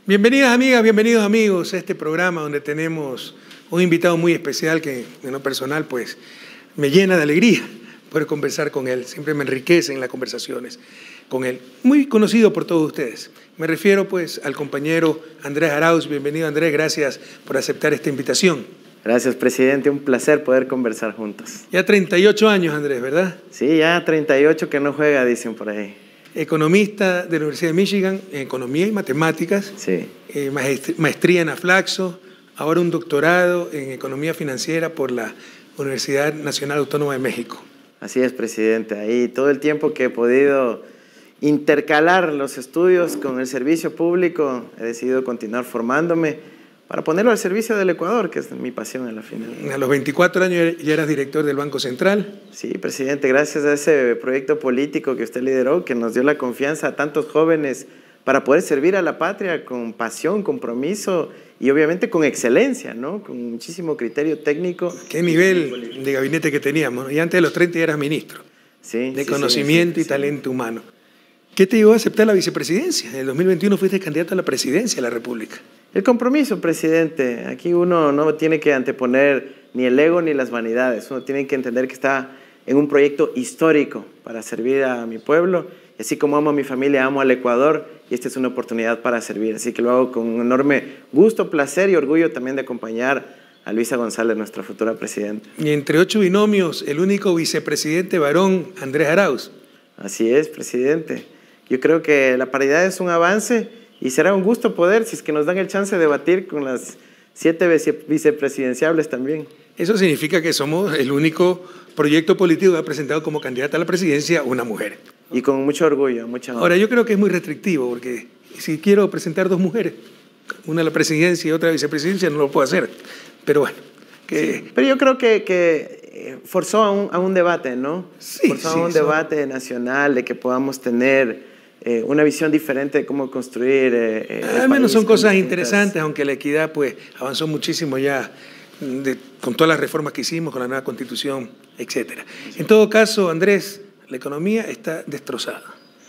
Bienvenidas amigas, bienvenidos amigos a este programa donde tenemos un invitado muy especial que en lo personal pues me llena de alegría poder conversar con él. Siempre me enriquece en las conversaciones con él. Muy conocido por todos ustedes. Me refiero pues al compañero Andrés Arauz. Bienvenido Andrés, gracias por aceptar esta invitación. Gracias, presidente. Un placer poder conversar juntos. Ya 38 años, Andrés, ¿verdad? Sí, ya 38 que no juega, dicen por ahí. Economista de la Universidad de Michigan en Economía y Matemáticas. Sí. Maestría en Aflaxo, ahora un doctorado en Economía Financiera por la Universidad Nacional Autónoma de México. Así es, presidente. Ahí todo el tiempo que he podido intercalar los estudios con el servicio público, he decidido continuar formándome para ponerlo al servicio del Ecuador, que es mi pasión en la final. A los 24 años ya eras director del Banco Central. Sí, presidente, gracias a ese proyecto político que usted lideró, que nos dio la confianza a tantos jóvenes para poder servir a la patria con pasión, compromiso y obviamente con excelencia, ¿no? Con muchísimo criterio técnico. ¿Qué nivel de gabinete que teníamos? Y antes de los 30 ya eras ministro de conocimiento y talento humano. ¿Qué te llevó a aceptar la vicepresidencia? En el 2021 fuiste candidato a la presidencia de la República. El compromiso, presidente. Aquí uno no tiene que anteponer ni el ego ni las vanidades. Uno tiene que entender que está en un proyecto histórico para servir a mi pueblo. Y así como amo a mi familia, amo al Ecuador, y esta es una oportunidad para servir. Así que lo hago con un enorme gusto, placer y orgullo también de acompañar a Luisa González, nuestra futura presidenta. Y entre 8 binomios, el único vicepresidente varón, Andrés Arauz. Así es, presidente. Yo creo que la paridad es un avance y será un gusto poder, si es que nos dan el chance de debatir con las 7 vicepresidenciables también. Eso significa que somos el único proyecto político que ha presentado como candidata a la presidencia una mujer. Y con mucho orgullo, mucha honra. Ahora, yo creo que es muy restrictivo, porque si quiero presentar 2 mujeres, una a la presidencia y otra a la vicepresidencia, no lo puedo hacer. Pero bueno. Sí, pero yo creo que forzó a un debate, ¿no? Sí, forzó a un debate nacional de que podamos tener una visión diferente de cómo construir al menos son cosas interesantes, aunque la equidad pues avanzó muchísimo ya con todas las reformas que hicimos, con la nueva Constitución, etcétera. En todo caso, Andrés, la economía está destrozada.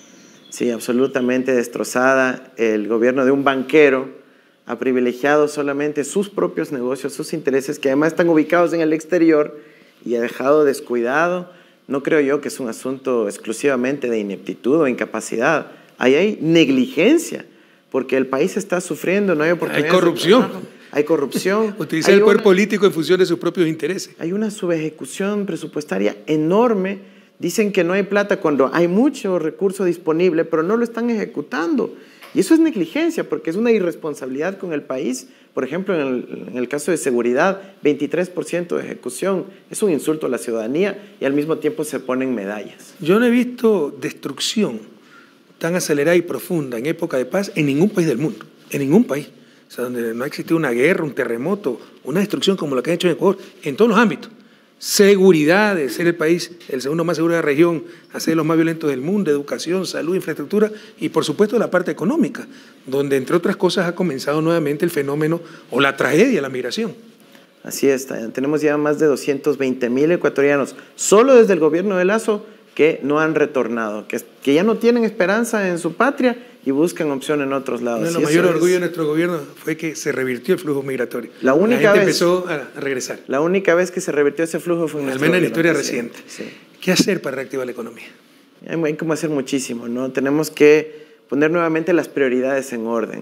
Sí, absolutamente destrozada. El gobierno de un banquero ha privilegiado solamente sus propios negocios, sus intereses, que además están ubicados en el exterior, y ha dejado descuidado. No creo yo que es un asunto exclusivamente de ineptitud o incapacidad. Ahí hay negligencia, porque el país está sufriendo, no hay oportunidades. Hay corrupción. Hay corrupción. Utilizar el poder político en función de sus propios intereses. Hay una subejecución presupuestaria enorme. Dicen que no hay plata cuando hay mucho recurso disponible, pero no lo están ejecutando. Y eso es negligencia, porque es una irresponsabilidad con el país. Por ejemplo, en el caso de seguridad, 23% de ejecución. Es un insulto a la ciudadanía y al mismo tiempo se ponen medallas. Yo no he visto destrucción tan acelerada y profunda en época de paz en ningún país del mundo. En ningún país. O sea, donde no ha existido una guerra, un terremoto, una destrucción como la que han hecho en Ecuador, en todos los ámbitos. Seguridad, de ser el país el segundo más seguro de la región, a ser los más violentos del mundo, educación, salud, infraestructura y por supuesto la parte económica, donde entre otras cosas ha comenzado nuevamente el fenómeno o la tragedia de la migración. Así es, tenemos ya más de 220,000 ecuatorianos, solo desde el gobierno de Lazo, que no han retornado, que ya no tienen esperanza en su patria y buscan opción en otros lados. El mayor orgullo de nuestro gobierno fue que se revirtió el flujo migratorio. La gente empezó a regresar. La única vez que se revirtió ese flujo fue en nuestro al menos en la historia reciente. Sí. ¿Qué hacer para reactivar la economía? Hay como hacer muchísimo, ¿no? Tenemos que poner nuevamente las prioridades en orden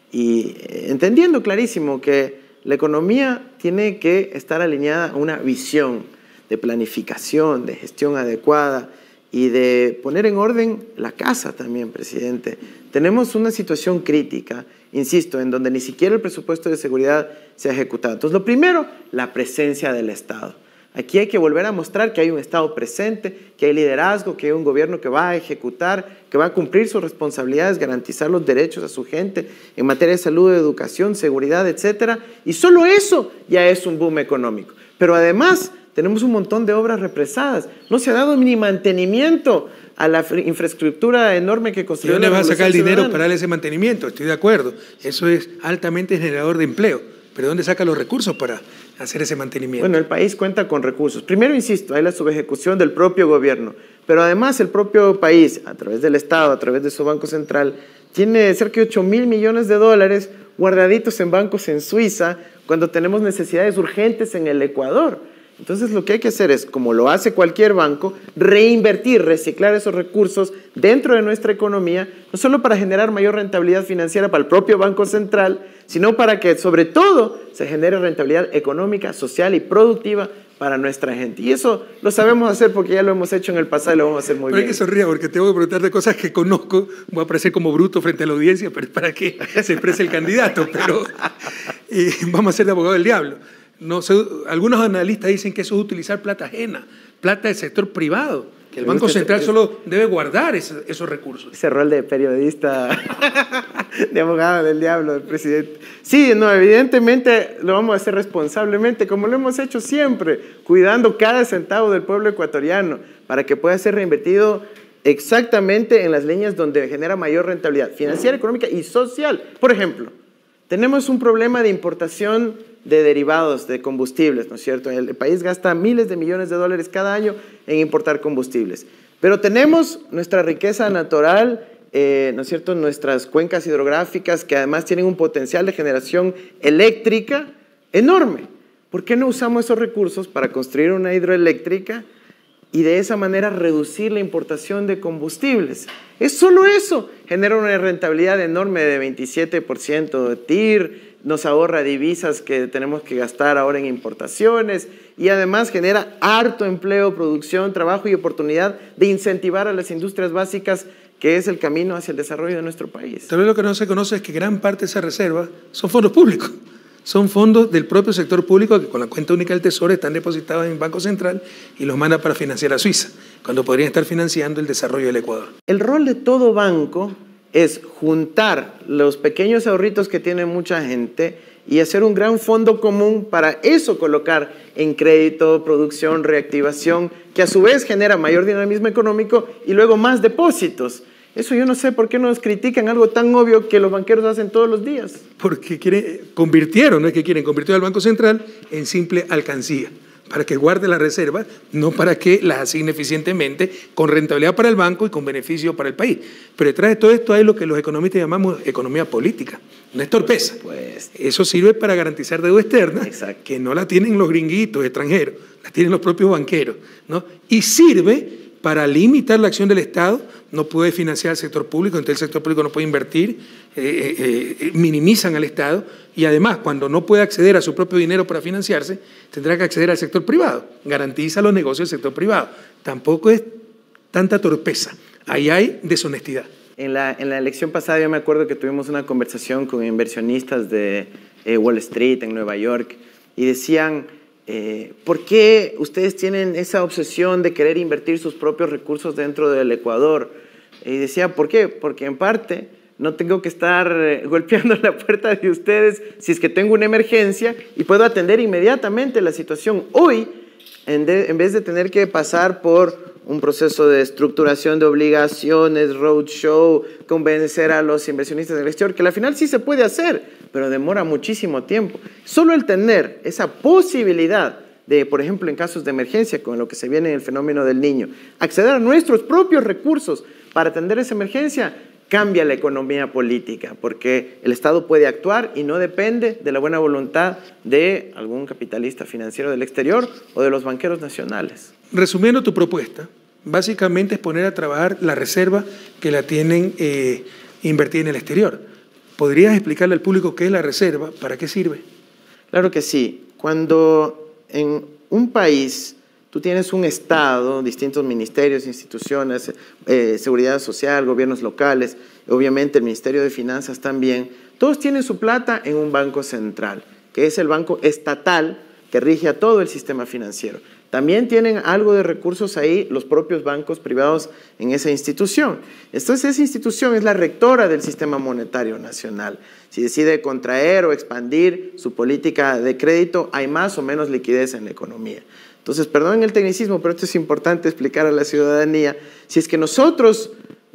y entendiendo clarísimo que la economía tiene que estar alineada a una visión de planificación, de gestión adecuada y de poner en orden la casa también, presidente. Tenemos una situación crítica, insisto, en donde ni siquiera el presupuesto de seguridad se ha ejecutado. Entonces, lo primero, la presencia del Estado. Aquí hay que volver a mostrar que hay un Estado presente, que hay liderazgo, que hay un gobierno que va a ejecutar, que va a cumplir sus responsabilidades, garantizar los derechos a su gente en materia de salud, educación, seguridad, etcétera. Y solo eso ya es un boom económico. Pero además tenemos un montón de obras represadas. No se ha dado ni mantenimiento a la infraestructura enorme que construyó. ¿De dónde vas a sacar el dinero para darle ese mantenimiento? Estoy de acuerdo. Eso es altamente generador de empleo. ¿Pero dónde saca los recursos para hacer ese mantenimiento? Bueno, el país cuenta con recursos. Primero, insisto, hay la subejecución del propio gobierno. pero además el propio país, a través del Estado, a través de su Banco Central, tiene cerca de 8.000 millones de dólares guardaditos en bancos en Suiza cuando tenemos necesidades urgentes en el Ecuador. Entonces lo que hay que hacer es, como lo hace cualquier banco, reinvertir, reciclar esos recursos dentro de nuestra economía, no solo para generar mayor rentabilidad financiera para el propio Banco Central, sino para que sobre todo se genere rentabilidad económica, social y productiva para nuestra gente. Y eso lo sabemos hacer porque ya lo hemos hecho en el pasado y lo vamos a hacer muy bien. Pero hay que sonreír porque tengo que preguntarte cosas que conozco. Voy a parecer como bruto frente a la audiencia, pero es para que se exprese el candidato. Pero vamos a ser de abogado del diablo. No, algunos analistas dicen que eso es utilizar plata ajena, plata del sector privado, que el Banco Central solo debe guardar esos recursos. Ese rol de periodista, de abogado del diablo, del presidente. Sí, no, evidentemente lo vamos a hacer responsablemente, como lo hemos hecho siempre, cuidando cada centavo del pueblo ecuatoriano para que pueda ser reinvertido exactamente en las líneas donde genera mayor rentabilidad financiera, económica y social. Por ejemplo, tenemos un problema de importación de derivados de combustibles, ¿no es cierto? El país gasta miles de millones de dólares cada año en importar combustibles. Pero tenemos nuestra riqueza natural, ¿no es cierto? Nuestras cuencas hidrográficas que además tienen un potencial de generación eléctrica enorme. ¿Por qué no usamos esos recursos para construir una hidroeléctrica y de esa manera reducir la importación de combustibles? Es solo eso, genera una rentabilidad enorme de 27% de TIR, nos ahorra divisas que tenemos que gastar ahora en importaciones y además genera harto empleo, producción, trabajo y oportunidad de incentivar a las industrias básicas, que es el camino hacia el desarrollo de nuestro país. Tal vez lo que no se conoce es que gran parte de esa reserva son fondos públicos. Son fondos del propio sector público que con la cuenta única del Tesoro están depositados en el Banco Central y los manda para financiar a Suiza, cuando podrían estar financiando el desarrollo del Ecuador. El rol de todo banco es juntar los pequeños ahorritos que tiene mucha gente y hacer un gran fondo común para eso colocar en crédito, producción, reactivación, que a su vez genera mayor dinamismo económico y luego más depósitos. Eso yo no sé por qué nos critican algo tan obvio que los banqueros hacen todos los días. Porque convirtieron, no es que quieren, convirtió al Banco Central en simple alcancía, para que guarde la reserva, no para que las asigne eficientemente, con rentabilidad para el banco y con beneficio para el país. Pero detrás de todo esto hay lo que los economistas llamamos economía política, no es torpeza. Pues, eso sirve para garantizar deuda externa, exacto, que no la tienen los gringuitos extranjeros, la tienen los propios banqueros, ¿no? Y sirve para limitar la acción del Estado. No puede financiar al sector público, entonces el sector público no puede invertir, minimizan al Estado y además cuando no puede acceder a su propio dinero para financiarse, tendrá que acceder al sector privado, garantiza los negocios del sector privado. Tampoco es tanta torpeza, ahí hay deshonestidad. En la elección pasada yo me acuerdo que tuvimos una conversación con inversionistas de Wall Street en Nueva York y decían, ¿por qué ustedes tienen esa obsesión de querer invertir sus propios recursos dentro del Ecuador? Y decía, ¿por qué? Porque en parte no tengo que estar golpeando la puerta de ustedes si es que tengo una emergencia y puedo atender inmediatamente la situación hoy en vez de tener que pasar por un proceso de estructuración de obligaciones, roadshow, convencer a los inversionistas del exterior, que al final sí se puede hacer, pero demora muchísimo tiempo. Solo el tener esa posibilidad de, por ejemplo, en casos de emergencia, con lo que se viene en el fenómeno del Niño, acceder a nuestros propios recursos para atender esa emergencia, cambia la economía política, porque el Estado puede actuar y no depende de la buena voluntad de algún capitalista financiero del exterior o de los banqueros nacionales. Resumiendo tu propuesta, básicamente es poner a trabajar la reserva que la tienen invertida en el exterior. ¿Podrías explicarle al público qué es la reserva? ¿Para qué sirve? Claro que sí. Cuando en un país tú tienes un Estado, distintos ministerios, instituciones, seguridad social, gobiernos locales, obviamente el Ministerio de Finanzas también, todos tienen su plata en un banco central, que es el banco estatal que rige a todo el sistema financiero. También tienen algo de recursos ahí los propios bancos privados en esa institución. Entonces esa institución es la rectora del sistema monetario nacional. Si decide contraer o expandir su política de crédito, hay más o menos liquidez en la economía. Entonces, perdonen el tecnicismo, pero esto es importante explicar a la ciudadanía. Si es que nosotros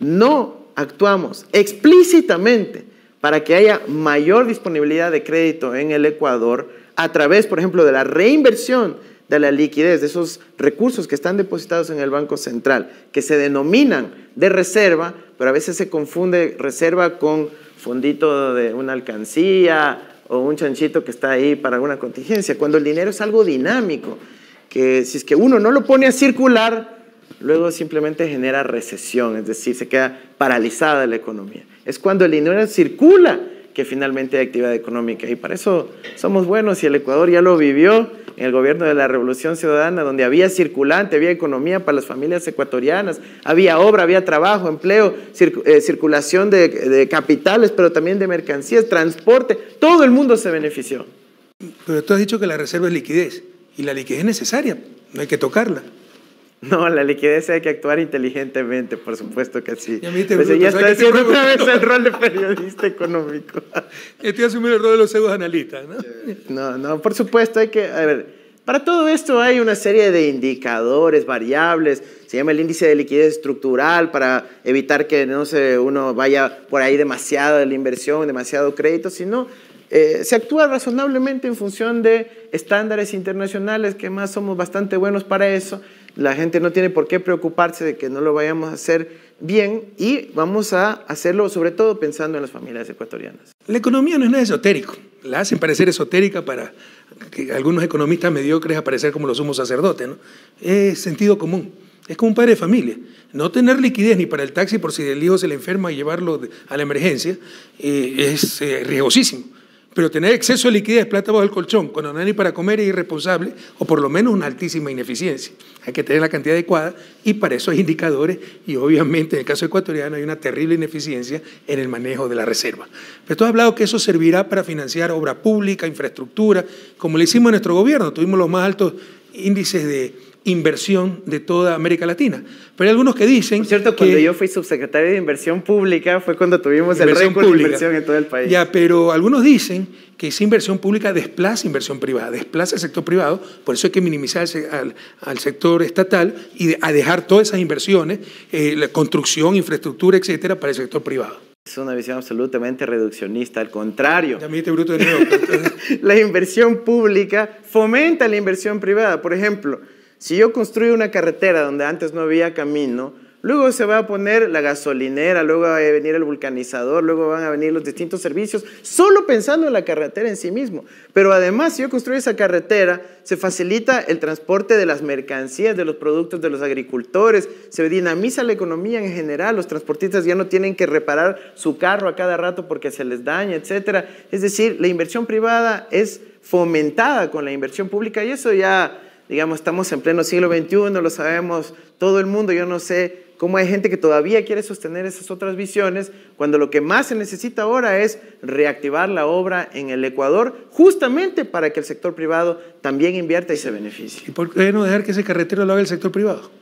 no actuamos explícitamente para que haya mayor disponibilidad de crédito en el Ecuador, a través, por ejemplo, de la reinversión de la liquidez, de esos recursos que están depositados en el Banco Central, que se denominan de reserva, pero a veces se confunde reserva con fondito de una alcancía o un chanchito que está ahí para alguna contingencia, cuando el dinero es algo dinámico, que si es que uno no lo pone a circular, luego simplemente genera recesión, es decir, se queda paralizada la economía. Es cuando el dinero circula que finalmente hay actividad económica, y para eso somos buenos, y el Ecuador ya lo vivió en el gobierno de la Revolución Ciudadana, donde había circulante, había economía para las familias ecuatorianas, había obra, había trabajo, empleo, circulación de capitales, pero también de mercancías, transporte, todo el mundo se benefició. Pero tú has dicho que la reserva es liquidez, y la liquidez es necesaria, no hay que tocarla. No, la liquidez hay que actuar inteligentemente, por supuesto que sí. Ya está haciendo otra vez el rol de periodista económico. Estoy asumiendo el rol de los pseudoanalistas, ¿no? No, por supuesto hay que... A ver, para todo esto hay una serie de indicadores, variables, se llama el índice de liquidez estructural para evitar que uno vaya por ahí demasiado de la inversión, demasiado crédito, sino se actúa razonablemente en función de estándares internacionales, que más somos bastante buenos para eso. La gente no tiene por qué preocuparse de que no lo vayamos a hacer bien, y vamos a hacerlo sobre todo pensando en las familias ecuatorianas. La economía no es nada esotérico, la hacen parecer esotérica para que algunos economistas mediocres aparecer como los sumos sacerdotes, ¿no? Es sentido común, es como un padre de familia. No tener liquidez ni para el taxi por si el hijo se le enferma y llevarlo a la emergencia es riesgosísimo. Pero tener exceso de liquidez, plata bajo el colchón, cuando no hay ni para comer, es irresponsable, o por lo menos una altísima ineficiencia. Hay que tener la cantidad adecuada, y para eso hay indicadores, y obviamente en el caso ecuatoriano hay una terrible ineficiencia en el manejo de la reserva. Pero tú has hablado que eso servirá para financiar obra pública, infraestructura, como le hicimos a nuestro gobierno. Tuvimos los más altos índices de inversión de toda América Latina. Pero hay algunos que dicen... Por cierto, cuando yo fui subsecretario de Inversión Pública fue cuando tuvimos el récord de inversión en todo el país. Ya, pero algunos dicen que esa inversión pública desplaza inversión privada, desplaza el sector privado, por eso hay que minimizar al sector estatal y a dejar todas esas inversiones, la construcción, infraestructura, etcétera, para el sector privado. Es una visión absolutamente reduccionista, al contrario. Ya me diste bruto de nuevo. La inversión pública fomenta la inversión privada. Por ejemplo, si yo construyo una carretera donde antes no había camino, luego se va a poner la gasolinera, luego va a venir el vulcanizador, luego van a venir los distintos servicios, solo pensando en la carretera en sí mismo. Pero además, si yo construyo esa carretera, se facilita el transporte de las mercancías, de los productos de los agricultores, se dinamiza la economía en general, los transportistas ya no tienen que reparar su carro a cada rato porque se les daña, etc. Es decir, la inversión privada es fomentada con la inversión pública, y eso ya... Digamos, estamos en pleno siglo XXI, lo sabemos todo el mundo. Yo no sé cómo hay gente que todavía quiere sostener esas otras visiones, cuando lo que más se necesita ahora es reactivar la obra en el Ecuador, justamente para que el sector privado también invierta y se beneficie. ¿Y por qué no dejar que ese carretero lo haga el sector privado?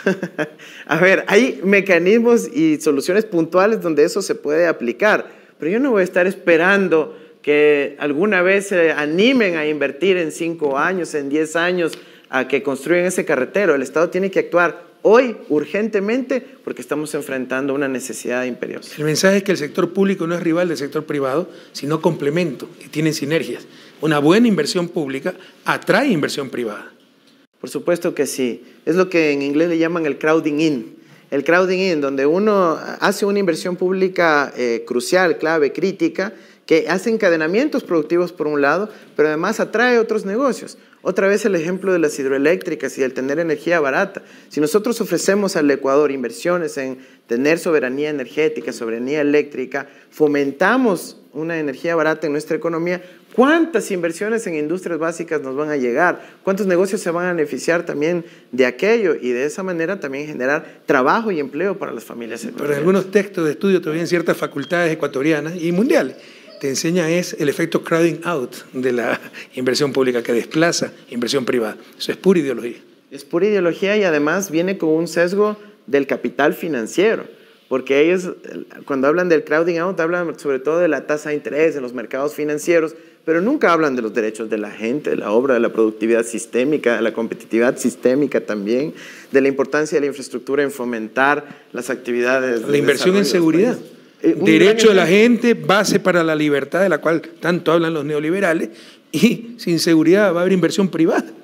A ver, hay mecanismos y soluciones puntuales donde eso se puede aplicar, pero yo no voy a estar esperando que alguna vez se animen a invertir en 5 años, en 10 años, a que construyan ese carretero. El Estado tiene que actuar hoy, urgentemente, porque estamos enfrentando una necesidad imperiosa. El mensaje es que el sector público no es rival del sector privado, sino complemento, y tienen sinergias. Una buena inversión pública atrae inversión privada. Por supuesto que sí. Es lo que en inglés le llaman el crowding in. El crowding in, donde uno hace una inversión pública crucial, clave, crítica, que hace encadenamientos productivos por un lado, pero además atrae otros negocios. Otra vez el ejemplo de las hidroeléctricas y el tener energía barata. Si nosotros ofrecemos al Ecuador inversiones en tener soberanía energética, soberanía eléctrica, fomentamos una energía barata en nuestra economía, ¿cuántas inversiones en industrias básicas nos van a llegar? ¿Cuántos negocios se van a beneficiar también de aquello? Y de esa manera también generar trabajo y empleo para las familias ecuatorianas. Pero en algunos textos de estudio todavía en ciertas facultades ecuatorianas y mundiales te enseña es el efecto crowding out de la inversión pública, que desplaza inversión privada. Eso es pura ideología. Es pura ideología, y además viene con un sesgo del capital financiero, porque ellos cuando hablan del crowding out hablan sobre todo de la tasa de interés en los mercados financieros, pero nunca hablan de los derechos de la gente, de la obra, de la productividad sistémica, de la competitividad sistémica también, de la importancia de la infraestructura en fomentar las actividades de la inversión en seguridad. Derecho de la gente, base para la libertad, de la cual tanto hablan los neoliberales, y sin seguridad va a haber inversión privada.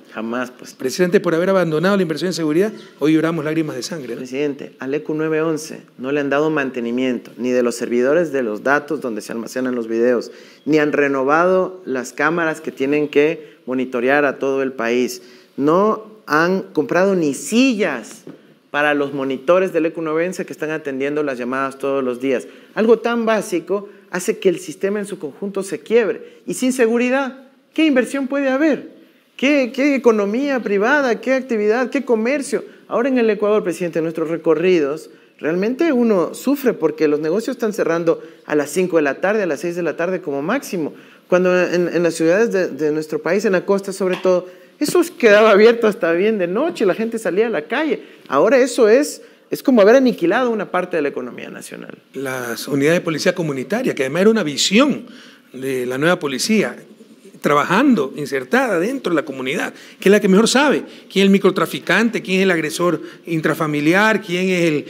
Jamás, pues. Precisamente por haber abandonado la inversión en seguridad, hoy lloramos lágrimas de sangre, ¿no? Presidente, al ECU 911 no le han dado mantenimiento, ni de los servidores de los datos donde se almacenan los videos, ni han renovado las cámaras que tienen que monitorear a todo el país. No han comprado ni sillas para los monitores del ECU 911 que están atendiendo las llamadas todos los días. Algo tan básico hace que el sistema en su conjunto se quiebre. Y sin seguridad, ¿qué inversión puede haber? ¿Qué economía privada? ¿Qué actividad? ¿Qué comercio? Ahora en el Ecuador, presidente, en nuestros recorridos, realmente uno sufre porque los negocios están cerrando a las 5 de la tarde, a las 6 de la tarde como máximo. Cuando en las ciudades de nuestro país, en la costa sobre todo, eso quedaba abierto hasta bien de noche, la gente salía a la calle. Ahora eso es como haber aniquilado una parte de la economía nacional. Las unidades de policía comunitaria, que además era una visión de la nueva policía, trabajando, insertada dentro de la comunidad, que es la que mejor sabe quién es el microtraficante, quién es el agresor intrafamiliar, quién es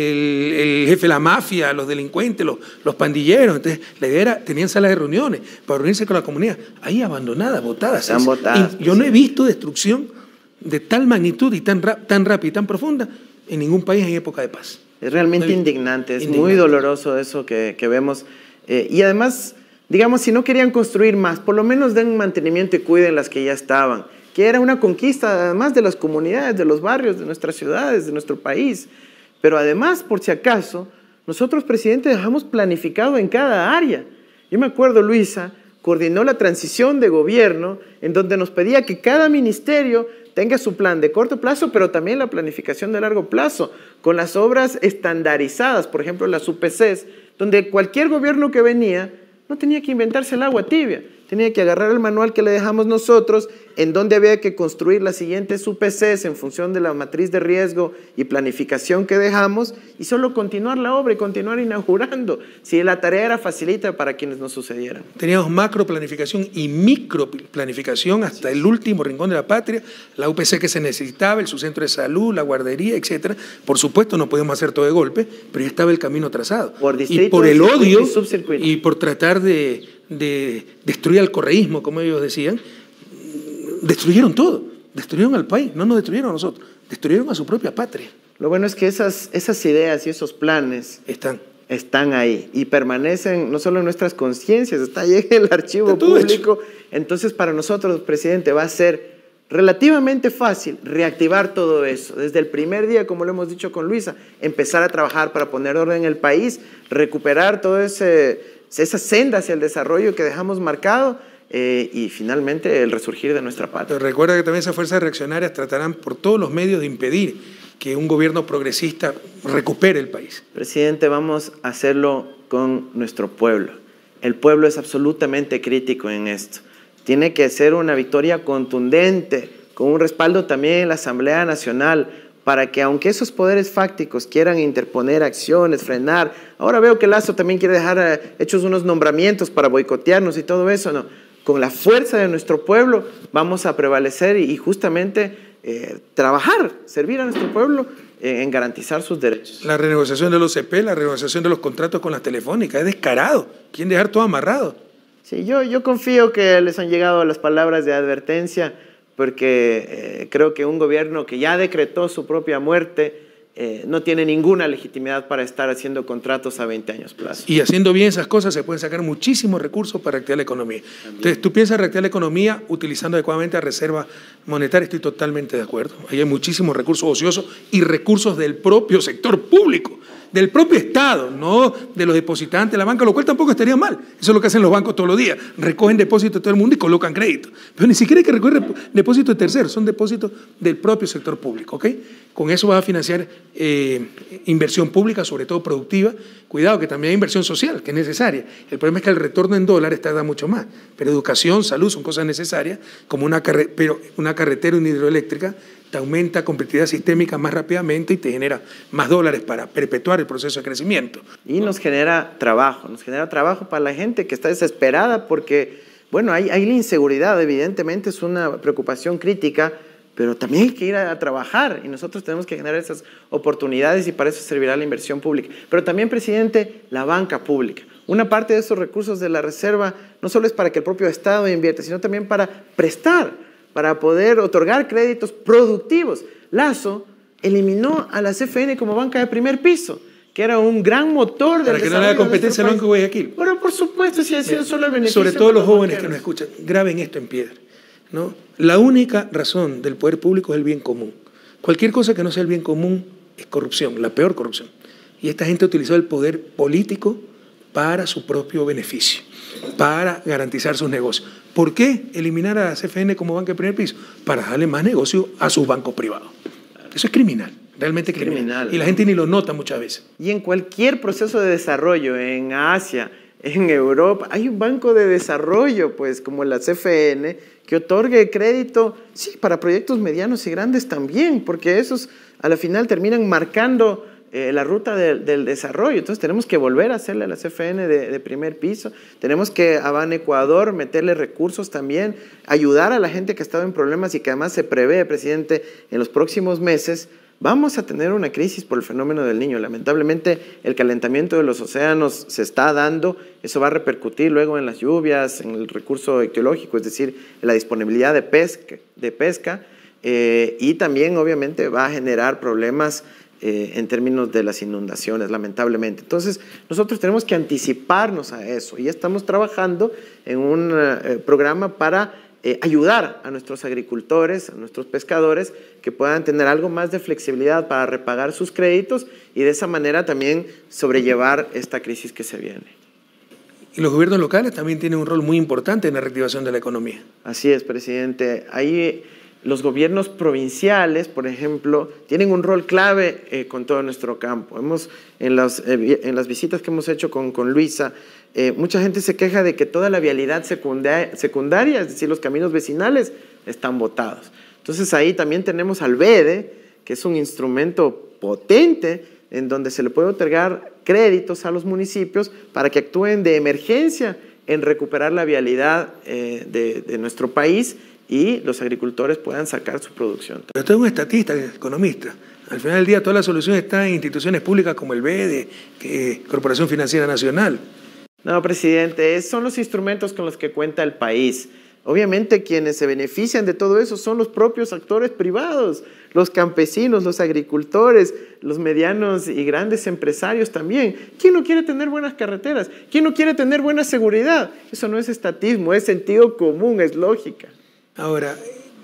el jefe de la mafia, los delincuentes, los pandilleros. Entonces, la idea era, tenían salas de reuniones para reunirse con la comunidad, ahí abandonadas, botadas. Están botadas. Yo no he visto destrucción de tal magnitud y tan rápida y tan profunda en ningún país en época de paz. Es realmente indignante, es muy doloroso eso que vemos. Y además, digamos, si no querían construir más, por lo menos den mantenimiento y cuiden las que ya estaban, que era una conquista además de las comunidades, de los barrios, de nuestras ciudades, de nuestro país. Pero además, por si acaso, nosotros, presidente, dejamos planificado en cada área. Yo me acuerdo, Luisa coordinó la transición de gobierno en donde nos pedía que cada ministerio tenga su plan de corto plazo, pero también la planificación de largo plazo, con las obras estandarizadas, por ejemplo, las UPCs, donde cualquier gobierno que venía no tenía que inventarse el agua tibia, tenía que agarrar el manual que le dejamos nosotros, en donde había que construir las siguientes UPCs en función de la matriz de riesgo y planificación que dejamos, y solo continuar la obra y continuar inaugurando, si la tarea era facilita para quienes nos sucedieran. Teníamos macro planificación y micro planificación hasta el último rincón de la patria, la UPC que se necesitaba, el subcentro de salud, la guardería, etcétera. Por supuesto no podíamos hacer todo de golpe, pero ya estaba el camino trazado. Por distrito, y por el odio y por tratar de destruir al correísmo, como ellos decían, destruyeron todo, destruyeron al país, no nos destruyeron a nosotros, destruyeron a su propia patria. Lo bueno es que esas ideas y esos planes están ahí y permanecen no solo en nuestras conciencias, está ahí en el archivo público. Entonces, para nosotros, presidente, va a ser relativamente fácil reactivar todo eso. Desde el primer día, como lo hemos dicho con Luisa, empezar a trabajar para poner orden en el país, recuperar toda esa senda hacia el desarrollo que dejamos marcado y finalmente el resurgir de nuestra patria. Pero recuerda que también esas fuerzas reaccionarias tratarán por todos los medios de impedir que un gobierno progresista recupere el país. Presidente, vamos a hacerlo con nuestro pueblo. El pueblo es absolutamente crítico en esto. Tiene que ser una victoria contundente, con un respaldo también en la Asamblea Nacional, para que aunque esos poderes fácticos quieran interponer acciones, frenar, ahora veo que Lazo también quiere dejar hechos unos nombramientos para boicotearnos y todo eso, no. Con la fuerza de nuestro pueblo vamos a prevalecer y justamente trabajar, servir a nuestro pueblo en garantizar sus derechos. La renegociación de los OCP, la renegociación de los contratos con las telefónicas, es descarado, quieren dejar todo amarrado. Sí, yo confío que les han llegado las palabras de advertencia, porque creo que un gobierno que ya decretó su propia muerte no tiene ninguna legitimidad para estar haciendo contratos a 20 años plazo. Y haciendo bien esas cosas se pueden sacar muchísimos recursos para reactivar la economía. También. Entonces, tú piensas reactivar la economía utilizando adecuadamente la reserva monetaria, estoy totalmente de acuerdo. Ahí hay muchísimos recursos ociosos y recursos del propio sector público, del propio Estado, no de los depositantes de la banca, lo cual tampoco estaría mal. Eso es lo que hacen los bancos todos los días. Recogen depósitos de todo el mundo y colocan crédito. Pero ni siquiera hay que recoger depósitos de terceros, son depósitos del propio sector público, ¿ok? Con eso vas a financiar inversión pública, sobre todo productiva. Cuidado, que también hay inversión social, que es necesaria. El problema es que el retorno en dólares tarda mucho más. Pero educación, salud son cosas necesarias, como una carretera, una hidroeléctrica, te aumenta competitividad sistémica más rápidamente y te genera más dólares para perpetuar el proceso de crecimiento. Y nos genera trabajo para la gente que está desesperada porque, bueno, hay la inseguridad, evidentemente es una preocupación crítica, pero también hay que ir a trabajar y nosotros tenemos que generar esas oportunidades y para eso servirá la inversión pública. Pero también, presidente, la banca pública. Una parte de esos recursos de la reserva no solo es para que el propio Estado invierta, sino también para prestar para poder otorgar créditos productivos. Lasso eliminó a la CFN como banca de primer piso, que era un gran motor del desarrollo. Para que no le haga competencia al Banco Guayaquil. Pero por supuesto, si ha sido solo el beneficio. Sobre todo los jóvenes que nos escuchan, graben esto en piedra, ¿no? La única razón del poder público es el bien común. Cualquier cosa que no sea el bien común es corrupción, la peor corrupción. Y esta gente ha utilizado el poder político para su propio beneficio, para garantizar sus negocios. ¿Por qué eliminar a la CFN como banca de primer piso? Para darle más negocio a sus bancos privados. Eso es criminal, realmente criminal. Y la gente ni lo nota muchas veces. Y en cualquier proceso de desarrollo, en Asia, en Europa, hay un banco de desarrollo, pues, como la CFN, que otorgue crédito, sí, para proyectos medianos y grandes también, porque esos a la final terminan marcando la ruta del desarrollo. Entonces tenemos que volver a hacerle a la CFN de primer piso, tenemos que a Ban Ecuador meterle recursos también, ayudar a la gente que ha estado en problemas y que además se prevé, presidente, en los próximos meses vamos a tener una crisis por el fenómeno del Niño. Lamentablemente el calentamiento de los océanos se está dando, eso va a repercutir luego en las lluvias, en el recurso ictiológico, es decir, en la disponibilidad de pesca y también obviamente va a generar problemas en términos de las inundaciones, lamentablemente. Entonces, nosotros tenemos que anticiparnos a eso y estamos trabajando en un programa para ayudar a nuestros agricultores, a nuestros pescadores, que puedan tener algo más de flexibilidad para repagar sus créditos y de esa manera también sobrellevar esta crisis que se viene. Y los gobiernos locales también tienen un rol muy importante en la reactivación de la economía. Así es, presidente. Ahí los gobiernos provinciales, por ejemplo, tienen un rol clave con todo nuestro campo. En las visitas que hemos hecho con Luisa, mucha gente se queja de que toda la vialidad secundaria, es decir, los caminos vecinales, están botados. Entonces ahí también tenemos al BEDE, que es un instrumento potente en donde se le puede otorgar créditos a los municipios para que actúen de emergencia en recuperar la vialidad de nuestro país y los agricultores puedan sacar su producción. Pero usted es un estatista, economista. Al final del día toda la solución está en instituciones públicas como el BEDE, Corporación Financiera Nacional. No, presidente, son los instrumentos con los que cuenta el país. Obviamente quienes se benefician de todo eso son los propios actores privados, los campesinos, los agricultores, los medianos y grandes empresarios también. ¿Quién no quiere tener buenas carreteras? ¿Quién no quiere tener buena seguridad? Eso no es estatismo, es sentido común, es lógica. Ahora,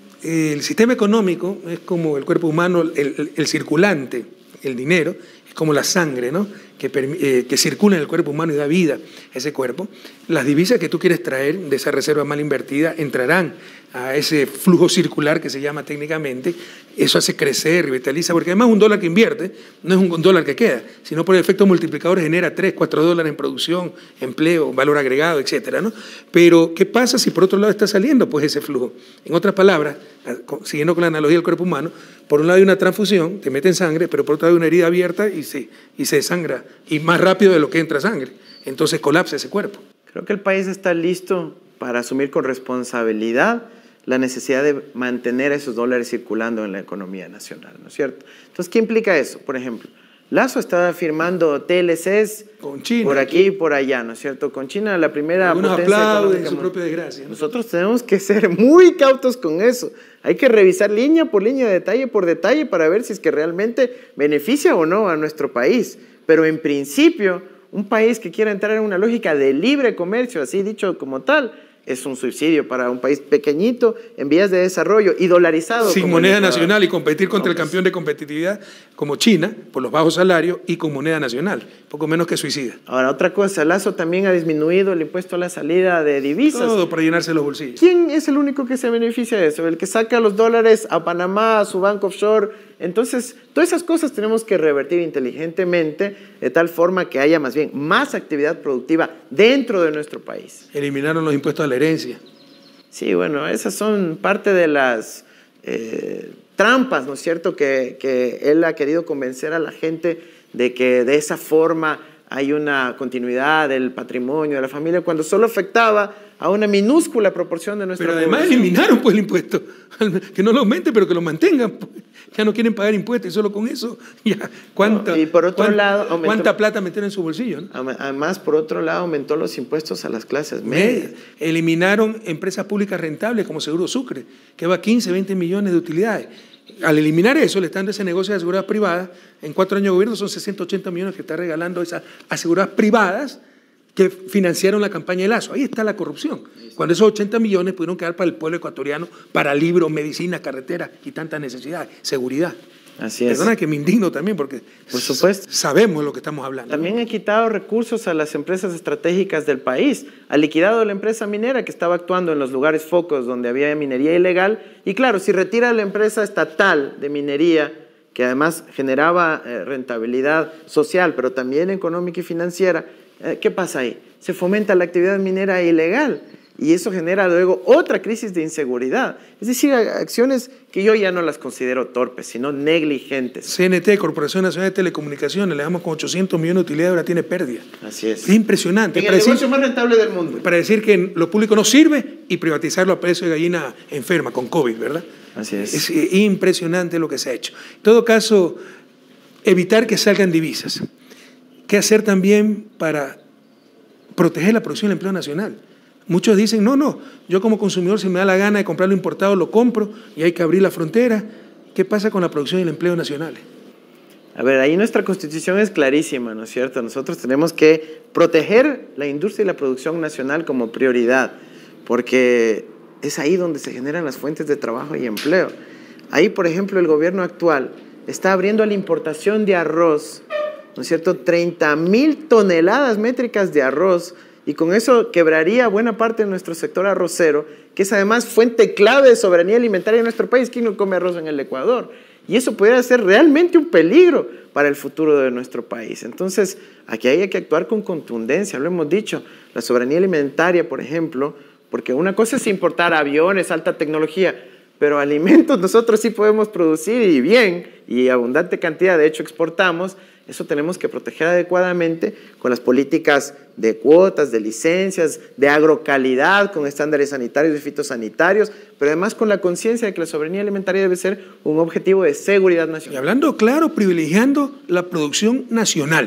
el sistema económico es como el cuerpo humano, el circulante, el dinero, es como la sangre, ¿no? que circula en el cuerpo humano y da vida a ese cuerpo. Las divisas que tú quieres traer de esa reserva mal invertida entrarán a ese flujo circular que se llama técnicamente. Eso hace crecer, revitaliza, porque además un dólar que invierte no es un dólar que queda, sino por el efecto multiplicador genera 3, 4 dólares en producción, empleo, valor agregado, etcétera, ¿no? Pero, ¿qué pasa si por otro lado está saliendo pues ese flujo? En otras palabras, siguiendo con la analogía del cuerpo humano, por un lado hay una transfusión, te meten sangre, pero por otro lado hay una herida abierta y se desangra, y más rápido de lo que entra sangre. Entonces colapsa ese cuerpo. Creo que el país está listo para asumir con responsabilidad la necesidad de mantener esos dólares circulando en la economía nacional, ¿no es cierto? Entonces, ¿qué implica eso? Por ejemplo, Lasso está firmando TLCs con China, por aquí y por allá, ¿no es cierto? Con China, la primera algunos potencia aplauden su propia desgracia, ¿no? Nosotros tenemos que ser muy cautos con eso. Hay que revisar línea por línea, detalle por detalle, para ver si es que realmente beneficia o no a nuestro país. Pero en principio, un país que quiera entrar en una lógica de libre comercio, así dicho como tal, es un subsidio para un país pequeñito en vías de desarrollo y dolarizado. Sin moneda nacional y competir contra el campeón de competitividad como China por los bajos salarios y con moneda nacional, poco menos que suicida. Ahora, otra cosa, Lasso también ha disminuido el impuesto a la salida de divisas. Todo para llenarse los bolsillos. ¿Quién es el único que se beneficia de eso? El que saca los dólares a Panamá, a su banco offshore. Entonces, todas esas cosas tenemos que revertir inteligentemente de tal forma que haya más bien más actividad productiva dentro de nuestro país. Eliminaron los impuestos a la herencia. Sí, bueno, esas son parte de las trampas, ¿no es cierto?, que él ha querido convencer a la gente de que de esa forma hay una continuidad del patrimonio de la familia, cuando solo afectaba a una minúscula proporción de nuestra población. Pero además eliminaron pues el impuesto, que no lo aumenten, pero que lo mantengan. Ya no quieren pagar impuestos y solo con eso, ya, ¿cuánta plata metieron en su bolsillo? ¿No? Además, por otro lado, aumentó los impuestos a las clases medias. Eliminaron empresas públicas rentables como Seguro Sucre, que va a 15, 20 millones de utilidades. Al eliminar eso, le están dando ese negocio de aseguradoras privadas. En 4 años de gobierno son 680 millones que está regalando esas aseguradoras privadas que financiaron la campaña de Lazo. Ahí está la corrupción. Cuando esos 80 millones pudieron quedar para el pueblo ecuatoriano, para libros, medicinas, carreteras y tantas necesidades, seguridad. Así es. Perdona que me indigno también porque por supuesto sabemos de lo que estamos hablando. También ha quitado recursos a las empresas estratégicas del país. Ha liquidado la empresa minera que estaba actuando en los lugares focos donde había minería ilegal. Y claro, si retira la empresa estatal de minería, que además generaba rentabilidad social, pero también económica y financiera, ¿qué pasa ahí? Se fomenta la actividad minera ilegal y eso genera luego otra crisis de inseguridad. Es decir, acciones que yo ya no las considero torpes, sino negligentes. CNT, Corporación Nacional de Telecomunicaciones, le damos con 800 millones de utilidades, ahora tiene pérdida. Así es. Es impresionante. En el negocio más rentable del mundo. Para decir que lo público no sirve y privatizarlo a precio de gallina enferma con COVID, ¿verdad? Así es. Es impresionante lo que se ha hecho. En todo caso, evitar que salgan divisas. ¿Qué hacer también para proteger la producción y el empleo nacional? Muchos dicen, no, yo como consumidor si me da la gana de comprarlo importado lo compro y hay que abrir la frontera. ¿Qué pasa con la producción y el empleo nacionales? A ver, ahí nuestra Constitución es clarísima, ¿no es cierto? Nosotros tenemos que proteger la industria y la producción nacional como prioridad, porque es ahí donde se generan las fuentes de trabajo y empleo. Ahí, por ejemplo, el gobierno actual está abriendo a la importación de arroz, ¿no es cierto? 30,000 toneladas métricas de arroz, y con eso quebraría buena parte de nuestro sector arrocero, que es además fuente clave de soberanía alimentaria en nuestro país. ¿Quién no come arroz en el Ecuador? Y eso pudiera ser realmente un peligro para el futuro de nuestro país. Entonces, aquí hay que actuar con contundencia, lo hemos dicho. La soberanía alimentaria, por ejemplo, porque una cosa es importar aviones, alta tecnología, pero alimentos nosotros sí podemos producir y bien, y abundante cantidad, de hecho exportamos. Eso tenemos que proteger adecuadamente con las políticas de cuotas, de licencias, de agrocalidad, con estándares sanitarios y fitosanitarios, pero además con la conciencia de que la soberanía alimentaria debe ser un objetivo de seguridad nacional. Y hablando claro, privilegiando la producción nacional.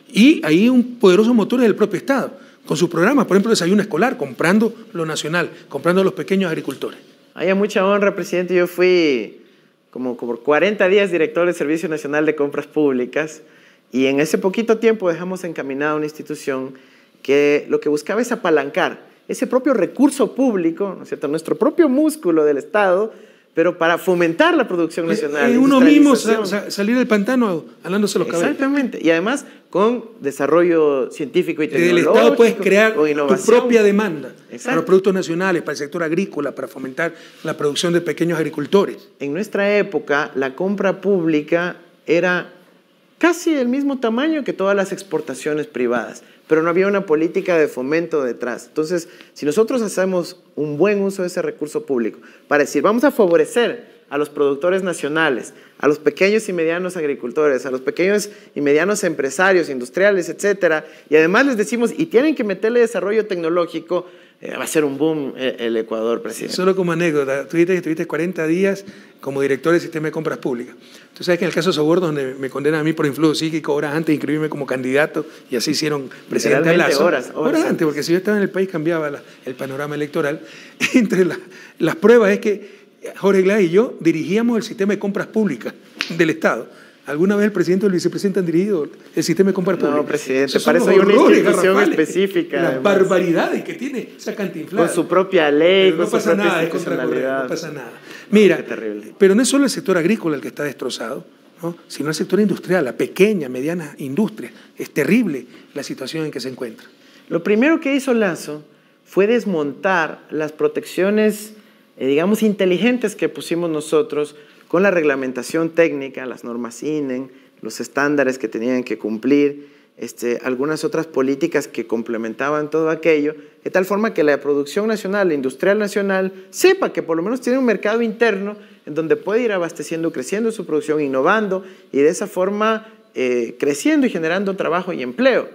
Y ahí un poderoso motor es el propio Estado, con sus programas, por ejemplo, desayuno escolar, comprando lo nacional, comprando a los pequeños agricultores. Hay mucha honra, presidente. Yo fui como por 40 días director del Servicio Nacional de Compras Públicas. Y en ese poquito tiempo dejamos encaminada una institución que lo que buscaba es apalancar ese propio recurso público, ¿no es cierto?, nuestro propio músculo del Estado, pero para fomentar la producción nacional. Uno mismo salir del pantano halándose los cabellos. Exactamente, y además con desarrollo científico y tecnológico. El Estado puedes crear tu propia demanda. Exacto. Para los productos nacionales, para el sector agrícola, para fomentar la producción de pequeños agricultores. En nuestra época, la compra pública era casi del mismo tamaño que todas las exportaciones privadas, pero no había una política de fomento detrás. Entonces, si nosotros hacemos un buen uso de ese recurso público para decir, vamos a favorecer a los productores nacionales, a los pequeños y medianos agricultores, a los pequeños y medianos empresarios, industriales, etcétera, y además les decimos, y tienen que meterle desarrollo tecnológico, va a ser un boom el Ecuador, presidente. Solo como anécdota, tú estuviste 40 días como director del sistema de compras públicas. Tú sabes que en el caso de Soborno, donde me condenan a mí por influjo psíquico horas antes de inscribirme como candidato, y así hicieron presidente Lazo. Horas antes, porque si yo estaba en el país cambiaba el panorama electoral. Entre las pruebas es que Jorge Glass y yo dirigíamos el sistema de compras públicas del Estado. ¿Alguna vez el presidente o el vicepresidente han dirigido el sistema de compras públicas? No, presidente, para eso hay una institución específica. Las barbaridades que tiene esa cantinflada. Con su propia ley, pero no con pasa su propia nada, institucionalidad. no pasa nada. Mira, pero no es solo el sector agrícola el que está destrozado, ¿no?, sino el sector industrial, la pequeña, mediana industria. Es terrible la situación en que se encuentra. Lo primero que hizo Lazo fue desmontar las protecciones, digamos, inteligentes que pusimos nosotros con la reglamentación técnica, las normas INEN, los estándares que tenían que cumplir, algunas otras políticas que complementaban todo aquello, de tal forma que la producción nacional, la industrial nacional, sepa que por lo menos tiene un mercado interno en donde puede ir abasteciendo, creciendo su producción, innovando y de esa forma creciendo y generando trabajo y empleo.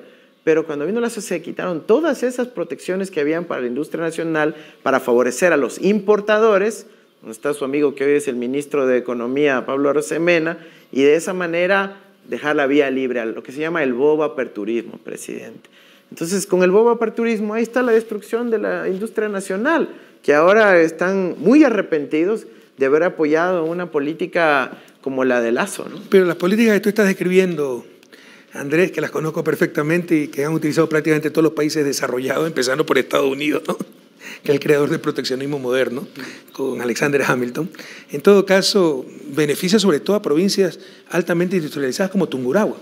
pero cuando vino la sociedad se quitaron todas esas protecciones que habían para la industria nacional para favorecer a los importadores, donde está su amigo que hoy es el ministro de Economía, Pablo Arosemena, y de esa manera dejar la vía libre a lo que se llama el bobo aperturismo, presidente. Entonces, con el bobo aperturismo, ahí está la destrucción de la industria nacional, que ahora están muy arrepentidos de haber apoyado una política como la de Lazo, ¿no? Pero las políticas que tú estás describiendo, Andrés, que las conozco perfectamente y que han utilizado prácticamente todos los países desarrollados, empezando por Estados Unidos, ¿no? Que es el creador del proteccionismo moderno, con Alexander Hamilton. En todo caso, beneficia sobre todo a provincias altamente industrializadas como Tungurahua.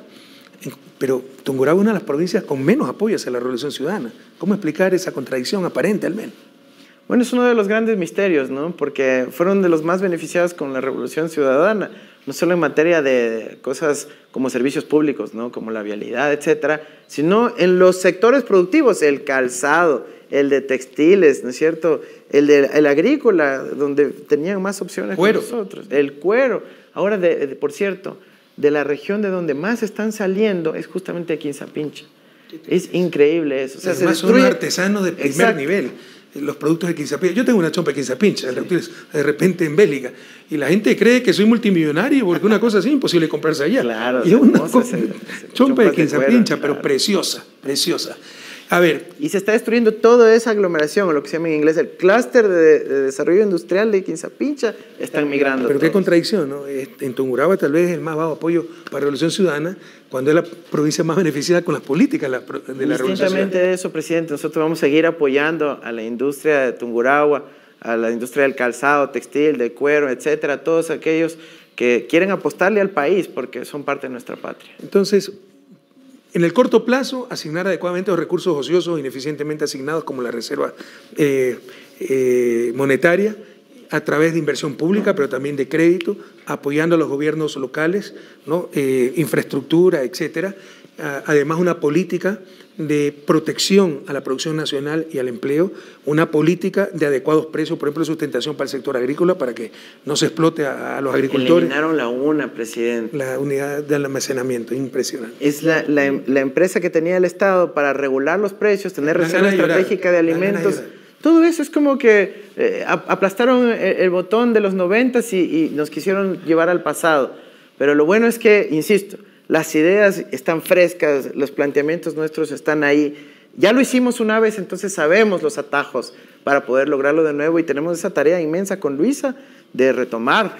Pero Tungurahua es una de las provincias con menos apoyo hacia la Revolución Ciudadana. ¿Cómo explicar esa contradicción aparente, al menos? Bueno, es uno de los grandes misterios, ¿no? Porque fueron de los más beneficiados con la Revolución Ciudadana, no solo en materia de cosas como servicios públicos, ¿no? Como la vialidad, etcétera, sino en los sectores productivos, el calzado, el de textiles, ¿no es cierto? El agrícola, donde tenían más opciones que nosotros. El cuero. Ahora, por cierto, de la región de donde más están saliendo es justamente de Quinzapincha. Es increíble eso. O sea, además son artesanos de primer nivel. Los productos de Quinzapincha. Yo tengo una chompa de Quinzapincha, de repente en Bélica, y la gente cree que soy multimillonario porque una cosa así es imposible comprarse allá. Claro, y es una chompa de Quinzapincha, claro, pero preciosa, preciosa. A ver. Y se está destruyendo toda esa aglomeración, o lo que se llama en inglés el clúster de desarrollo industrial de Quinzapincha, están migrando. Pero qué contradicción, ¿no? En Tungurahua tal vez el más bajo apoyo para la Revolución Ciudadana, cuando es la provincia más beneficiada con las políticas de la Revolución Ciudadana. Distintamente de eso, presidente, nosotros vamos a seguir apoyando a la industria de Tungurahua, a la industria del calzado, textil, de cuero, etcétera, todos aquellos que quieren apostarle al país porque son parte de nuestra patria. Entonces, en el corto plazo, asignar adecuadamente los recursos ociosos ineficientemente asignados como la reserva monetaria a través de inversión pública, pero también de crédito, apoyando a los gobiernos locales, ¿no? Infraestructura, etcétera. Además, una política de protección a la producción nacional y al empleo, una política de adecuados precios, por ejemplo, de sustentación para el sector agrícola, para que no se explote a los agricultores. Eliminaron la UNA, presidente. La unidad de almacenamiento, impresionante. Es la empresa que tenía el Estado para regular los precios, tener reserva estratégica de alimentos. Todo eso es como que aplastaron el botón de los 90s y nos quisieron llevar al pasado. Pero lo bueno es que, insisto, las ideas están frescas, los planteamientos nuestros están ahí. Ya lo hicimos una vez, entonces sabemos los atajos para poder lograrlo de nuevo y tenemos esa tarea inmensa con Luisa de retomar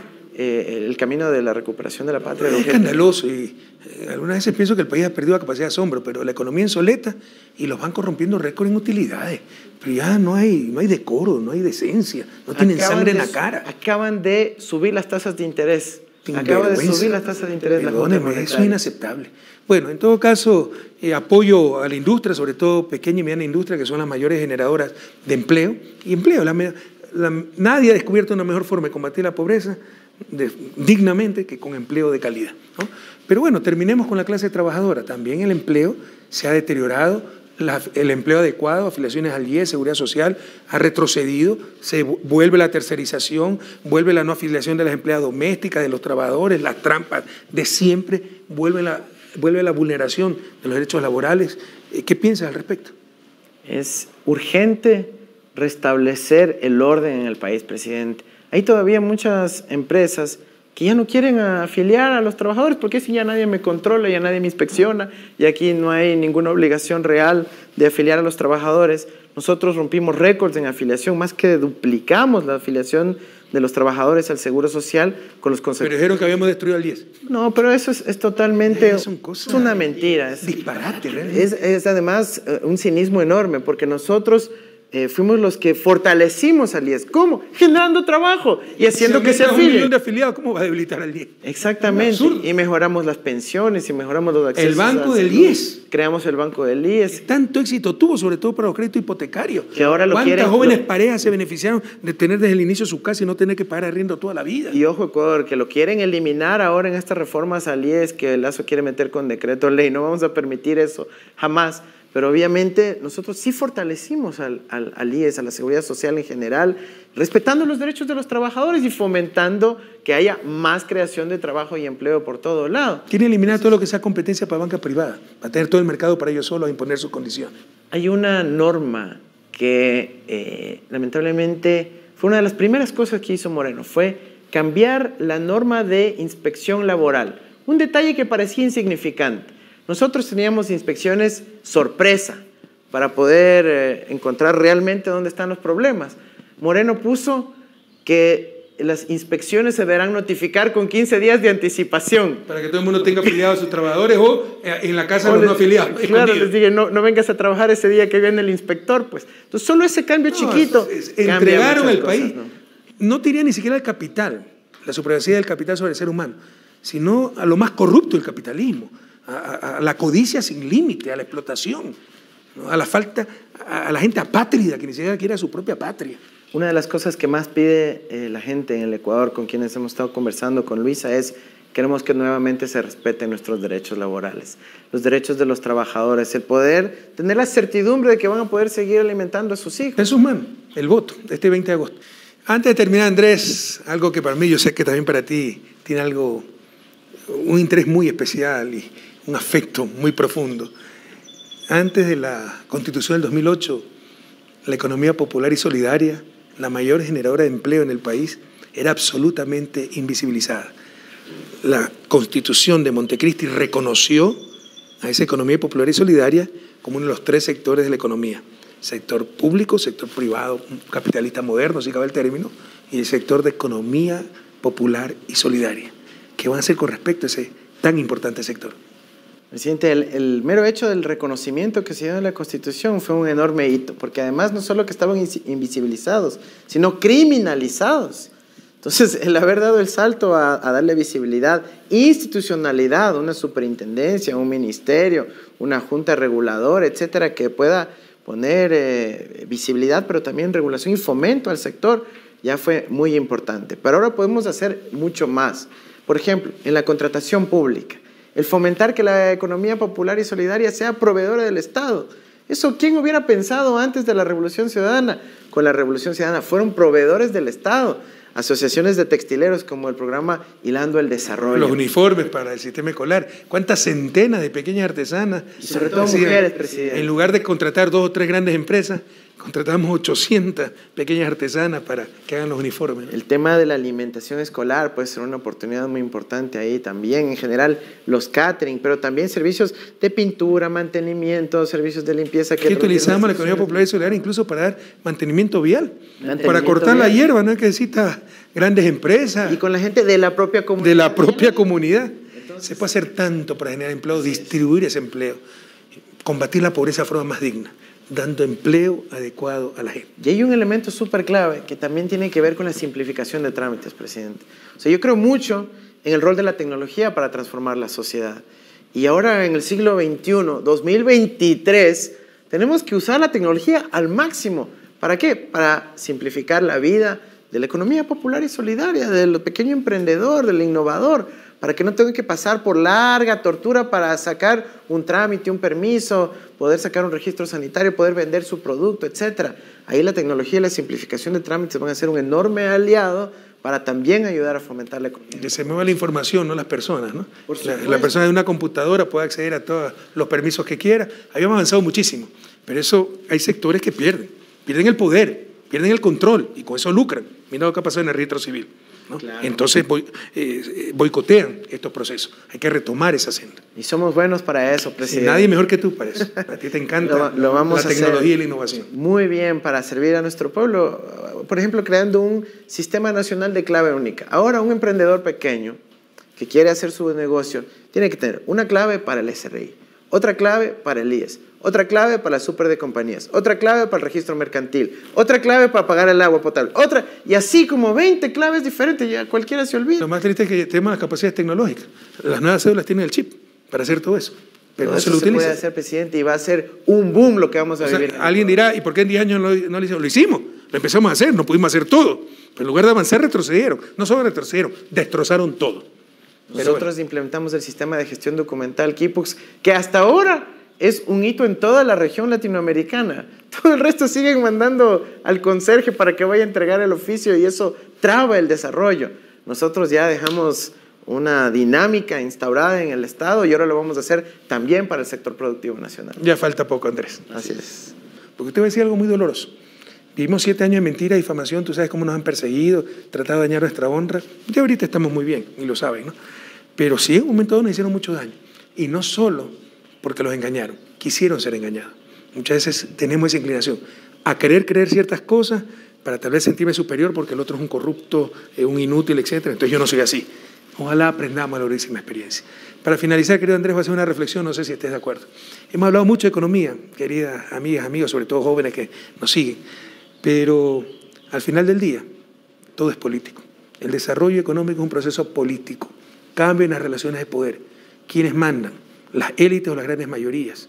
el camino de la recuperación de la patria. Es escandaloso y algunas veces pienso que el país ha perdido la capacidad de asombro, pero la economía insoleta y los bancos rompiendo récord en utilidades. Pero ya no hay decoro, no hay decencia, no tienen sangre en la cara. Acaban de subir las tasas de interés. Acaba de subir las tasas de interés. Perdóneme, eso es inaceptable. Bueno, en todo caso, apoyo a la industria, sobre todo pequeña y mediana industria, que son las mayores generadoras de empleo. Y empleo, nadie ha descubierto una mejor forma de combatir la pobreza dignamente que con empleo de calidad, ¿no? Pero bueno, terminemos con la clase trabajadora. También el empleo se ha deteriorado. El empleo adecuado, afiliaciones al IES, seguridad social, ha retrocedido, se vuelve la tercerización, vuelve la no afiliación de las empleadas domésticas, de los trabajadores, las trampas de siempre, vuelve la vulneración de los derechos laborales. ¿Qué piensas al respecto? Es urgente restablecer el orden en el país, presidente. Hay todavía muchas empresas que ya no quieren afiliar a los trabajadores porque si ya nadie me controla, ya nadie me inspecciona y aquí no hay ninguna obligación real de afiliar a los trabajadores. Nosotros rompimos récords en afiliación, más que duplicamos la afiliación de los trabajadores al Seguro Social con los conceptos. Pero dijeron que habíamos destruido al 10. No, pero eso es totalmente es una mentira. Es disparate, realmente. Es además un cinismo enorme porque nosotros fuimos los que fortalecimos al IES. ¿Cómo? Generando trabajo y haciendo que se afilie. Un millón de afiliados, ¿cómo va a debilitar al IES? Exactamente. Y mejoramos las pensiones y mejoramos los accesos. El banco del IES. Creamos el banco del IES. Tanto éxito tuvo, sobre todo para los créditos hipotecarios. Que ahora lo quieren. ¿Cuántas jóvenes parejas se beneficiaron de tener desde el inicio su casa y no tener que pagar arriendo toda la vida? Y ojo, Ecuador, que lo quieren eliminar ahora en estas reformas al IES que Lazo quiere meter con decreto ley. No vamos a permitir eso, jamás. pero obviamente nosotros sí fortalecimos al IES, a la Seguridad Social en general, respetando los derechos de los trabajadores y fomentando que haya más creación de trabajo y empleo por todo lado. Quieren eliminar todo lo que sea competencia para banca privada, para tener todo el mercado para ellos solos a imponer sus condiciones. Hay una norma que lamentablemente fue una de las primeras cosas que hizo Moreno, fue cambiar la norma de inspección laboral. Un detalle que parecía insignificante. Nosotros teníamos inspecciones sorpresa para poder encontrar realmente dónde están los problemas. Moreno puso que las inspecciones se deberán notificar con 15 días de anticipación. Para que todo el mundo tenga afiliados a sus trabajadores o en la casa de los no afiliados. Claro, les dije, no vengas a trabajar ese día que viene el inspector. Pues. Entonces, solo ese cambio chiquito. Entregaron el país. No tenía ni siquiera el capital, la supremacía del capital sobre el ser humano, sino a lo más corrupto del capitalismo. A la codicia sin límite, a la explotación, ¿no? A la falta, a la gente apátrida que ni siquiera quiere a su propia patria. Una de las cosas que más pide la gente en el Ecuador con quienes hemos estado conversando con Luisa es queremos que nuevamente se respeten nuestros derechos laborales, los derechos de los trabajadores, el poder tener la certidumbre de que van a poder seguir alimentando a sus hijos. En sus manos, el voto de este 20 de agosto. Antes de terminar, Andrés, algo que para mí, yo sé que también para ti tiene algo, un interés muy especial y un afecto muy profundo. Antes de la Constitución del 2008, la economía popular y solidaria, la mayor generadora de empleo en el país, era absolutamente invisibilizada. La Constitución de Montecristi reconoció a esa economía popular y solidaria como uno de los 3 sectores de la economía. Sector público, sector privado, capitalista moderno, si cabe el término, y el sector de economía popular y solidaria. ¿Qué van a hacer con respecto a ese tan importante sector? Presidente, el mero hecho del reconocimiento que se dio en la Constitución fue un enorme hito, porque además no solo que estaban invisibilizados, sino criminalizados. Entonces, el haber dado el salto a darle visibilidad, institucionalidad, una superintendencia, un ministerio, una junta reguladora, etcétera, que pueda poner visibilidad, pero también regulación y fomento al sector, ya fue muy importante. Pero ahora podemos hacer mucho más. Por ejemplo, en la contratación pública, el fomentar que la economía popular y solidaria sea proveedora del Estado. Eso, ¿quién hubiera pensado antes de la Revolución Ciudadana? Con la Revolución Ciudadana fueron proveedores del Estado. Asociaciones de textileros como el programa Hilando el Desarrollo. Los uniformes para el sistema escolar. ¿Cuántas centenas de pequeñas artesanas? Y sobre todo mujeres, presidente. En lugar de contratar 2 o 3 grandes empresas, contratamos 800 pequeñas artesanas para que hagan los uniformes. El tema de la alimentación escolar puede ser una oportunidad muy importante ahí también. En general, los catering, pero también servicios de pintura, mantenimiento, servicios de limpieza. Que utilizamos la economía popular y solidaria incluso para dar mantenimiento vial. Para cortar vial. La hierba, no es que necesita grandes empresas. Y con la gente de la propia comunidad. De la propia comunidad. Entonces, se puede hacer tanto para generar empleo, distribuir ese empleo, combatir la pobreza de forma más digna, dando empleo adecuado a la gente. Y hay un elemento súper clave que también tiene que ver con la simplificación de trámites, presidente. O sea, yo creo mucho en el rol de la tecnología para transformar la sociedad. Y ahora en el siglo XXI, 2023, tenemos que usar la tecnología al máximo. ¿Para qué? Para simplificar la vida de la economía popular y solidaria, del pequeño emprendedor, del innovador, para que no tenga que pasar por larga tortura para sacar un trámite, un permiso, poder sacar un registro sanitario, poder vender su producto, etc. Ahí la tecnología y la simplificación de trámites van a ser un enorme aliado para también ayudar a fomentar la economía. Que se mueva la información, no las personas, ¿no? La persona de una computadora puede acceder a todos los permisos que quiera. Habíamos avanzado muchísimo, pero eso hay sectores que pierden el poder, pierden el control y con eso lucran. Mira lo que ha pasado en el registro civil, ¿no? Claro. Entonces boicotean estos procesos. Hay que retomar esa senda. Y somos buenos para eso, presidente. Sí, nadie mejor que tú para eso. A ti te encanta lo vamos la tecnología y la innovación. Muy bien, para servir a nuestro pueblo. Por ejemplo, creando un sistema nacional de clave única. Ahora, un emprendedor pequeño que quiere hacer su negocio tiene que tener una clave para el SRI, otra clave para el IES, otra clave para la super de compañías, otra clave para el registro mercantil, otra clave para pagar el agua potable, otra, y así como 20 claves diferentes, ya cualquiera se olvida. Lo más triste es que tenemos las capacidades tecnológicas. Las nuevas cédulas tienen el chip para hacer todo eso, pero no se lo utiliza. Puede hacer, presidente, y va a ser un boom lo que vamos a vivir. Alguien dirá, ¿y por qué en 10 años no lo hicimos? Lo hicimos, lo empezamos a hacer, no pudimos hacer todo, pero en lugar de avanzar retrocedieron, no solo retrocedieron, destrozaron todo. Nosotros implementamos el sistema de gestión documental Kipux, que hasta ahora es un hito en toda la región latinoamericana. Todo el resto siguen mandando al conserje para que vaya a entregar el oficio y eso traba el desarrollo. Nosotros ya dejamos una dinámica instaurada en el Estado y ahora lo vamos a hacer también para el sector productivo nacional. Ya falta poco, Andrés. Así es. Porque te voy a decir algo muy doloroso. Vivimos 7 años de mentira, difamación, tú sabes cómo nos han perseguido, tratado de dañar nuestra honra. Ya ahorita estamos muy bien, y lo saben, ¿no? Pero sí, en un momento dado nos hicieron mucho daño. Y no solo porque los engañaron, quisieron ser engañados. Muchas veces tenemos esa inclinación a querer creer ciertas cosas para tal vez sentirme superior porque el otro es un corrupto, un inútil, etc. Entonces yo no soy así. Ojalá aprendamos a la durísima experiencia. Para finalizar, querido Andrés, voy a hacer una reflexión, no sé si estés de acuerdo. Hemos hablado mucho de economía, queridas amigas, amigos, sobre todo jóvenes que nos siguen, pero al final del día todo es político. El desarrollo económico es un proceso político. Cambio en las relaciones de poder. ¿Quiénes mandan? Las élites o las grandes mayorías.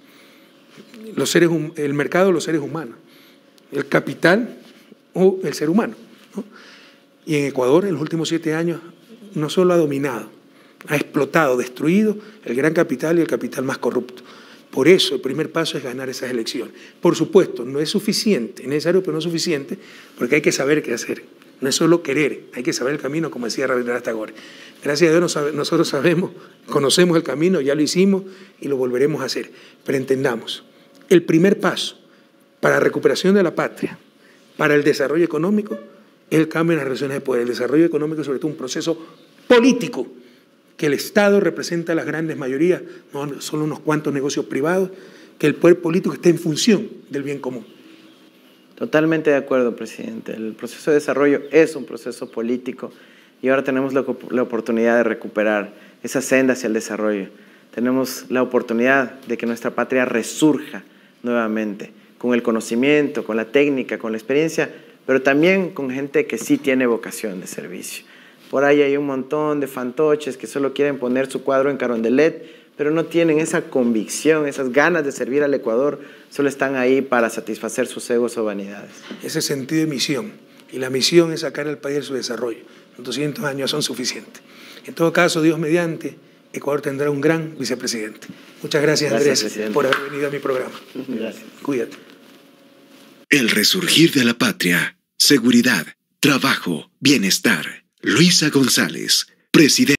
El mercado o los seres humanos. El capital o el ser humano, ¿no? Y en Ecuador, en los últimos 7 años, no solo ha dominado, ha explotado, destruido el gran capital y el capital más corrupto. Por eso el primer paso es ganar esas elecciones. Por supuesto, no es suficiente, es necesario, pero no es suficiente, porque hay que saber qué hacer. No es solo querer, hay que saber el camino, como decía Rabindranath Tagore. Gracias a Dios nosotros sabemos, conocemos el camino, ya lo hicimos y lo volveremos a hacer. Pero entendamos, el primer paso para la recuperación de la patria, para el desarrollo económico, es el cambio en las relaciones de poder. El desarrollo económico es sobre todo un proceso político, que el Estado representa a las grandes mayorías, no solo unos cuantos negocios privados, que el poder político esté en función del bien común. Totalmente de acuerdo, presidente. El proceso de desarrollo es un proceso político y ahora tenemos la oportunidad de recuperar esa senda hacia el desarrollo. Tenemos la oportunidad de que nuestra patria resurja nuevamente, con el conocimiento, con la técnica, con la experiencia, pero también con gente que sí tiene vocación de servicio. Por ahí hay un montón de fantoches que solo quieren poner su cuadro en Carondelet, pero no tienen esa convicción, esas ganas de servir al Ecuador, solo están ahí para satisfacer sus egos o vanidades. Ese sentido de misión, y la misión es sacar al país de su desarrollo. 200 años son suficientes. En todo caso, Dios mediante, Ecuador tendrá un gran vicepresidente. Muchas gracias, Andrés, presidente, por haber venido a mi programa. Gracias. Cuídate. El resurgir de la patria, seguridad, trabajo, bienestar. Luisa González, presidente.